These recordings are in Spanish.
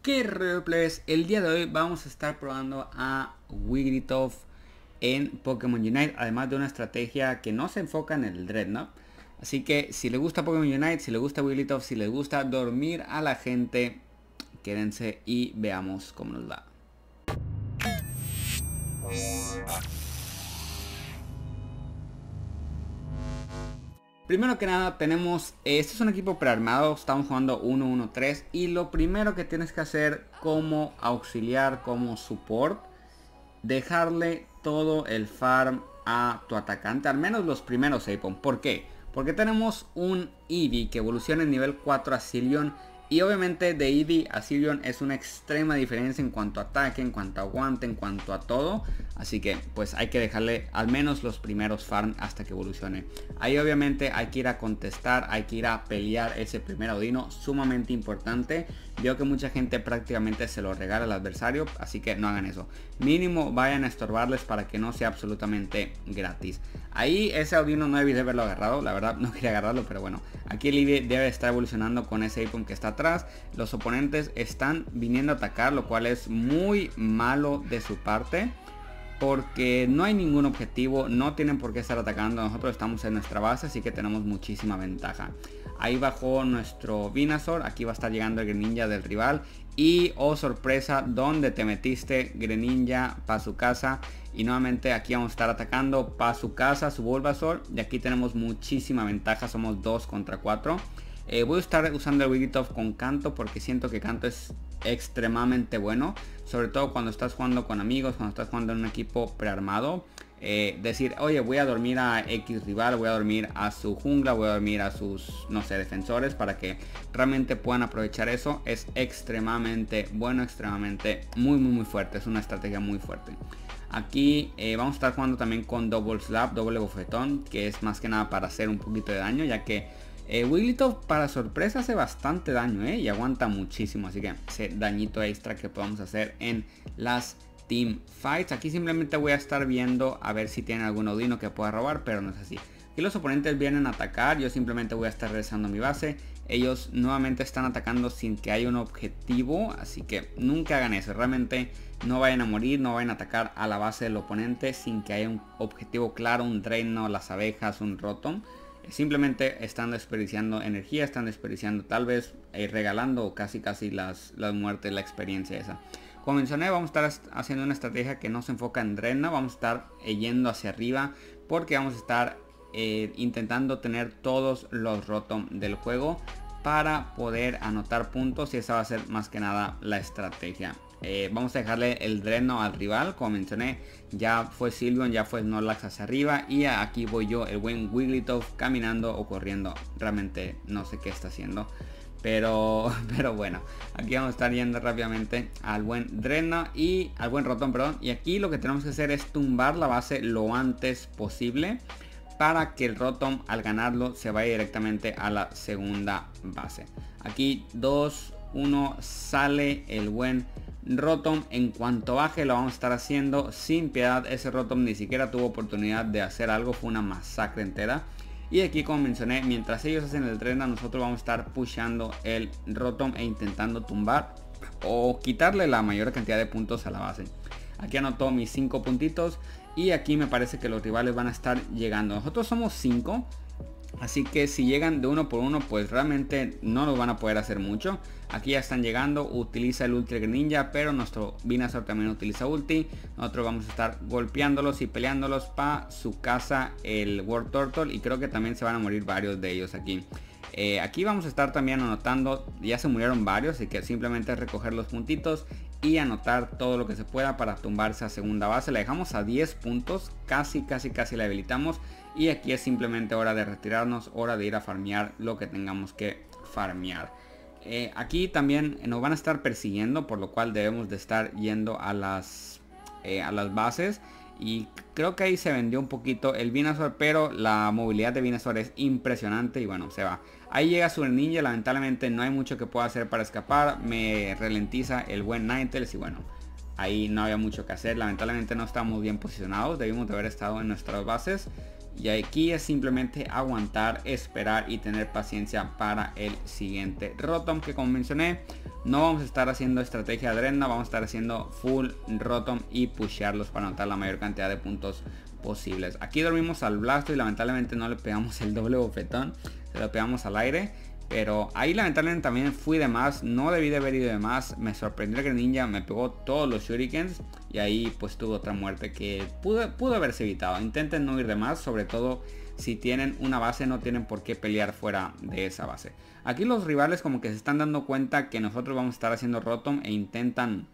¿Qué roleplays? El día de hoy vamos a estar probando a Wigglytuff en Pokémon Unite, además de una estrategia que no se enfoca en el Dreadnought. Así que si le gusta Pokémon Unite, si le gusta Wigglytuff, si le gusta dormir a la gente, quédense y veamos cómo nos va. Primero que nada tenemos, este es un equipo prearmado, estamos jugando 1-1-3 y lo primero que tienes que hacer como auxiliar, como support, dejarle todo el farm a tu atacante, al menos los primeros Apom. ¿Por qué? Porque tenemos un Eevee que evoluciona en nivel 4 a Sylveon. Y obviamente de Eevee a Sylveon es una extrema diferencia en cuanto a ataque, en cuanto a aguante, en cuanto a todo. Así que pues hay que dejarle al menos los primeros farm hasta que evolucione. Ahí obviamente hay que ir a contestar, hay que ir a pelear ese primer Audino, sumamente importante. Veo que mucha gente prácticamente se lo regala al adversario, así que no hagan eso. Mínimo vayan a estorbarles para que no sea absolutamente gratis. Ahí ese Audino no debí de haberlo agarrado, la verdad no quería agarrarlo, pero bueno. Aquí el Eevee debe estar evolucionando con ese Apom que está atrás. Los oponentes están viniendo a atacar, lo cual es muy malo de su parte, porque no hay ningún objetivo, no tienen por qué estar atacando. Nosotros estamos en nuestra base, así que tenemos muchísima ventaja. Ahí bajó nuestro Venusaur, aquí va a estar llegando el Greninja del rival. Y oh sorpresa, ¿dónde te metiste, Greninja? Pa' su casa. Y nuevamente aquí vamos a estar atacando pa' su casa, su Bulbasaur. Y aquí tenemos muchísima ventaja, somos 2 contra 4. Voy a estar usando el Wigglytuff con Canto porque siento que Canto es extremadamente bueno. Sobre todo cuando estás jugando con amigos, cuando estás jugando en un equipo prearmado. Decir, oye, voy a dormir a X rival, voy a dormir a su jungla, voy a dormir a sus, no sé, defensores, para que realmente puedan aprovechar eso. Es extremadamente bueno, extremadamente muy fuerte, es una estrategia muy fuerte. Aquí vamos a estar jugando también con Double Slap, doble bofetón, que es más que nada para hacer un poquito de daño, ya que Wigglytuff para sorpresa hace bastante daño y aguanta muchísimo, así que ese dañito extra que podamos hacer en las team fights. Aquí simplemente voy a estar viendo a ver si tienen algún Audino que pueda robar, pero no es así. Aquí los oponentes vienen a atacar, yo simplemente voy a estar regresando a mi base. Ellos nuevamente están atacando sin que haya un objetivo, así que nunca hagan eso. Realmente no vayan a morir, no vayan a atacar a la base del oponente sin que haya un objetivo claro, un Draeno, las abejas, un Rotom. Simplemente están desperdiciando energía, están desperdiciando tal vez regalando casi las muertes, la experiencia esa. Como mencioné, vamos a estar haciendo una estrategia que no se enfoca en Dreadnought. Vamos a estar yendo hacia arriba porque vamos a estar intentando tener todos los Rotom del juego para poder anotar puntos, y esa va a ser más que nada la estrategia. Vamos a dejarle el Dreadnought al rival. Como mencioné, ya fue Sylveon, ya fue Snorlax hacia arriba, y aquí voy yo, el buen Wigglytuff, caminando o corriendo. Realmente no sé qué está haciendo. Pero bueno, aquí vamos a estar yendo rápidamente al buen Dreadnought y al buen Rotom, perdón. Y aquí lo que tenemos que hacer es tumbar la base lo antes posible, para que el Rotom al ganarlo se vaya directamente a la segunda base. Aquí 2, 1, sale el buen Rotom. En cuanto baje lo vamos a estar haciendo sin piedad. Ese Rotom ni siquiera tuvo oportunidad de hacer algo, fue una masacre entera. Y aquí, como mencioné, mientras ellos hacen el Dreadnought, nosotros vamos a estar pushando el Rotom e intentando tumbar o quitarle la mayor cantidad de puntos a la base. Aquí anotó mis 5 puntitos y aquí me parece que los rivales van a estar llegando. Nosotros somos 5, así que si llegan de uno por uno, pues realmente no nos van a poder hacer mucho. Aquí ya están llegando, utiliza el Ultra Greninja, pero nuestro Venusaur también utiliza ulti. Nosotros vamos a estar golpeándolos y peleándolos para su casa, el World Turtle, y creo que también se van a morir varios de ellos aquí. Aquí vamos a estar también anotando, ya se murieron varios, así que simplemente recoger los puntitos y anotar todo lo que se pueda para tumbarse a segunda base. La dejamos a 10 puntos, casi la habilitamos, y aquí es simplemente hora de retirarnos, hora de ir a farmear lo que tengamos que farmear. Aquí también nos van a estar persiguiendo, por lo cual debemos de estar yendo a las bases. Y creo que ahí se vendió un poquito el Venusaur, pero la movilidad de Venusaur es impresionante y bueno, se va. Ahí llega su Ninja, lamentablemente no hay mucho que pueda hacer para escapar. Me ralentiza el buen Ninetales y bueno, ahí no había mucho que hacer. Lamentablemente no estamos bien posicionados, debimos de haber estado en nuestras bases. Y aquí es simplemente aguantar, esperar y tener paciencia para el siguiente Rotom, que como mencioné, no vamos a estar haciendo estrategia de Dreadnought, vamos a estar haciendo full Rotom y pushearlos para anotar la mayor cantidad de puntos posibles. Aquí dormimos al Blastoise, lamentablemente no le pegamos el doble bofetón, se lo pegamos al aire. Pero ahí lamentablemente también fui de más, no debí de haber ido de más, me sorprendió el Greninja, me pegó todos los shurikens y ahí pues tuvo otra muerte que pudo haberse evitado. Intenten no ir de más, sobre todo si tienen una base, no tienen por qué pelear fuera de esa base. Aquí los rivales como que se están dando cuenta que nosotros vamos a estar haciendo Rotom e intentan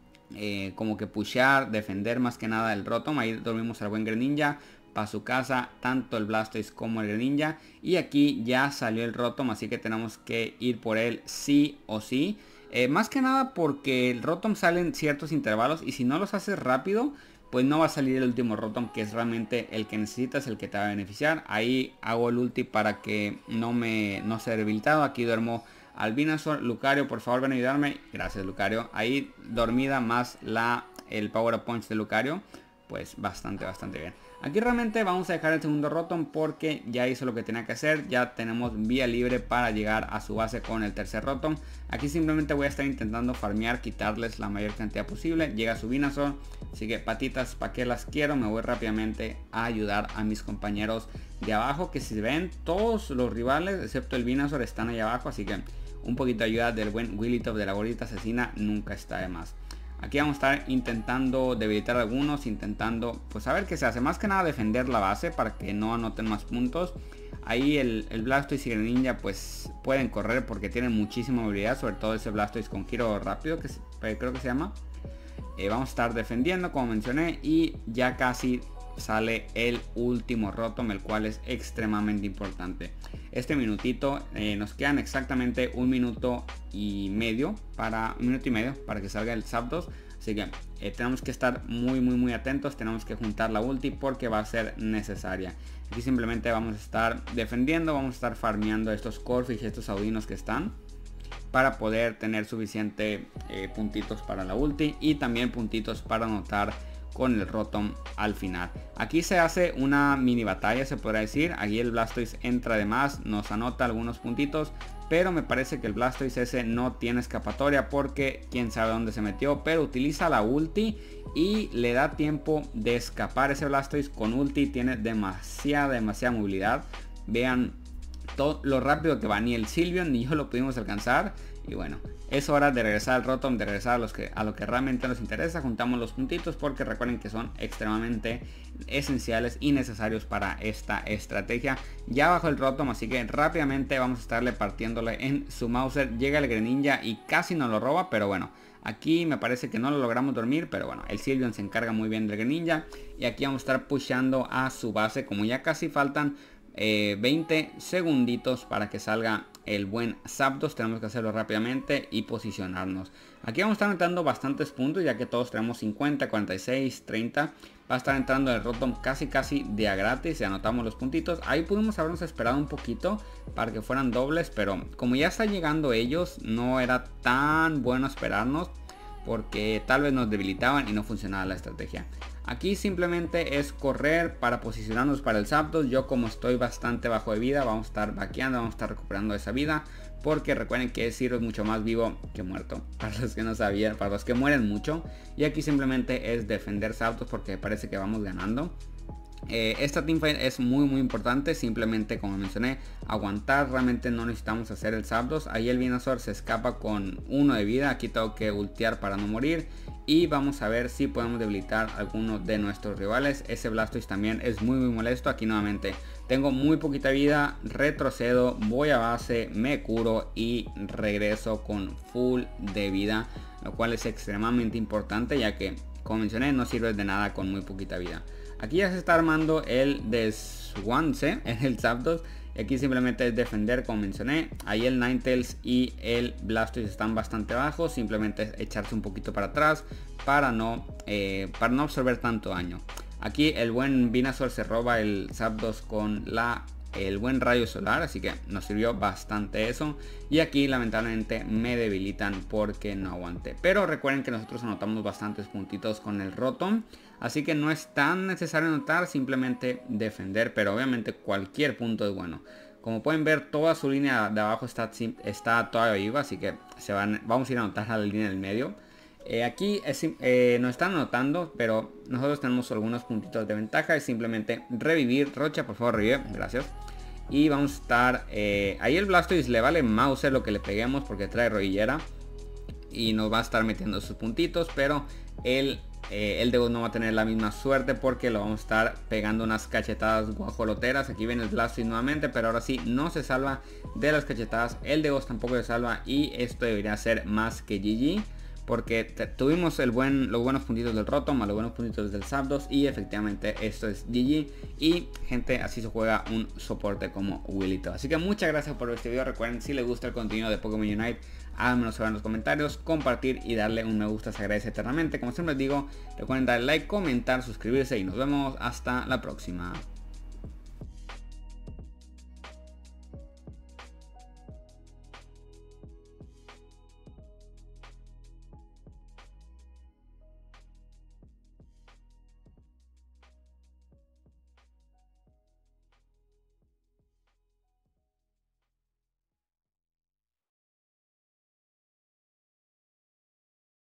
como que pushear, defender más que nada el Rotom. Ahí dormimos al buen Greninja. Para su casa tanto el Blastoise como el Greninja, y aquí ya salió el Rotom, así que tenemos que ir por él sí o sí, más que nada porque el Rotom sale en ciertos intervalos y si no los haces rápido pues no va a salir el último Rotom, que es realmente el que necesitas, el que te va a beneficiar. Ahí hago el ulti para que no sea debilitado. Aquí duermo al Venusaur. Lucario, por favor ven a ayudarme. Gracias Lucario. Ahí dormida más el Power Punch de Lucario, pues bastante bien. Aquí realmente vamos a dejar el segundo Rotom porque ya hizo lo que tenía que hacer. Ya tenemos vía libre para llegar a su base con el tercer Rotom. Aquí simplemente voy a estar intentando farmear, quitarles la mayor cantidad posible. Llega su Venusaur, así que patitas, ¿para qué las quiero? Me voy rápidamente a ayudar a mis compañeros de abajo, que si ven todos los rivales excepto el Venusaur están ahí abajo, así que un poquito de ayuda del buen Wigglytuff de la gordita asesina nunca está de más. Aquí vamos a estar intentando debilitar a algunos, intentando pues a ver qué se hace. Más que nada defender la base para que no anoten más puntos. Ahí el Blastoise y el Greninja pues pueden correr porque tienen muchísima movilidad. Sobre todo ese Blastoise con giro rápido, que creo que se llama. Vamos a estar defendiendo como mencioné y ya casi sale el último Rotom, el cual es extremadamente importante. Este minutito, nos quedan exactamente un minuto y medio para que salga el Zapdos, así que tenemos que estar muy atentos, tenemos que juntar la ulti porque va a ser necesaria. Aquí simplemente vamos a estar defendiendo, vamos a estar farmeando estos Corphish y estos Audinos que están, para poder tener suficiente puntitos para la ulti y también puntitos para anotar con el Rotom al final. Aquí se hace una mini batalla, se podrá decir. Aquí el Blastoise entra de más, nos anota algunos puntitos, pero me parece que el Blastoise ese no tiene escapatoria porque quién sabe dónde se metió, pero utiliza la ulti y le da tiempo de escapar. Ese Blastoise con ulti tiene demasiada movilidad. Vean todo lo rápido que va, ni el Sylveon ni yo lo pudimos alcanzar. Y bueno, es hora de regresar al Rotom, de regresar a lo que realmente nos interesa. Juntamos los puntitos porque recuerden que son extremadamente esenciales y necesarios para esta estrategia. Ya bajó el Rotom, así que rápidamente vamos a estarle partiéndole en su Mauser. Llega el Greninja y casi nos lo roba, pero bueno, aquí me parece que no lo logramos dormir, pero bueno, el Sylveon se encarga muy bien del Greninja. Y aquí vamos a estar pushando a su base, como ya casi faltan 20 segunditos para que salga el buen Zapdos. Tenemos que hacerlo rápidamente y posicionarnos. Aquí vamos a estar entrando bastantes puntos, ya que todos tenemos 50, 46, 30. Va a estar entrando el Rotom casi de a gratis y anotamos los puntitos. Ahí pudimos habernos esperado un poquito para que fueran dobles, pero como ya están llegando ellos, no era tan bueno esperarnos, porque tal vez nos debilitaban y no funcionaba la estrategia. Aquí simplemente es correr para posicionarnos para el Zapdos. Yo como estoy bastante bajo de vida, vamos a estar vaqueando, vamos a estar recuperando esa vida, porque recuerden que Zero es mucho más vivo que muerto, para los que no sabían, para los que mueren mucho. Y aquí simplemente es defender Zapdos porque parece que vamos ganando. Esta teamfight es muy importante, simplemente como mencioné, aguantar, realmente no necesitamos hacer el Zapdos. Ahí el Venusaur se escapa con 1 de vida, aquí tengo que ultear para no morir. Y vamos a ver si podemos debilitar a alguno de nuestros rivales. Ese Blastoise también es muy molesto. Aquí nuevamente tengo muy poquita vida, retrocedo, voy a base, me curo y regreso con full de vida, lo cual es extremadamente importante, ya que como mencioné no sirve de nada con muy poquita vida. Aquí ya se está armando el desguance en el Zapdos. Y aquí simplemente es defender, como mencioné. Ahí el Ninetales y el Blastoise están bastante bajos. Simplemente es echarse un poquito para atrás para no absorber tanto daño. Aquí el buen Venusaur se roba el Zapdos con el buen rayo solar, así que nos sirvió bastante eso. Y aquí lamentablemente me debilitan porque no aguanté, pero recuerden que nosotros anotamos bastantes puntitos con el Rotom, así que no es tan necesario anotar, simplemente defender, pero obviamente cualquier punto es bueno. Como pueden ver, toda su línea de abajo está todavía viva, así que vamos a ir a anotar a la línea del medio. Aquí nos están anotando, pero nosotros tenemos algunos puntitos de ventaja. Es simplemente revivir. Rocha, por favor, revive, gracias. Y vamos a estar, ahí el Blastoise le vale Mauser lo que le peguemos porque trae rodillera y nos va a estar metiendo sus puntitos, pero el Deus no va a tener la misma suerte porque lo vamos a estar pegando unas cachetadas guajoloteras. Aquí viene el Blastoise nuevamente, pero ahora sí no se salva de las cachetadas. El Deus tampoco se salva y esto debería ser más que GG, porque tuvimos los buenos puntitos del Rotom, los buenos puntitos del Zapdos, y efectivamente esto es GG. Y gente, así se juega un soporte como Willito. Así que muchas gracias por ver este video. Recuerden, si les gusta el contenido de Pokémon Unite, háganmelo saber en los comentarios, compartir y darle un me gusta, se agradece eternamente. Como siempre les digo, recuerden darle like, comentar, suscribirse y nos vemos hasta la próxima.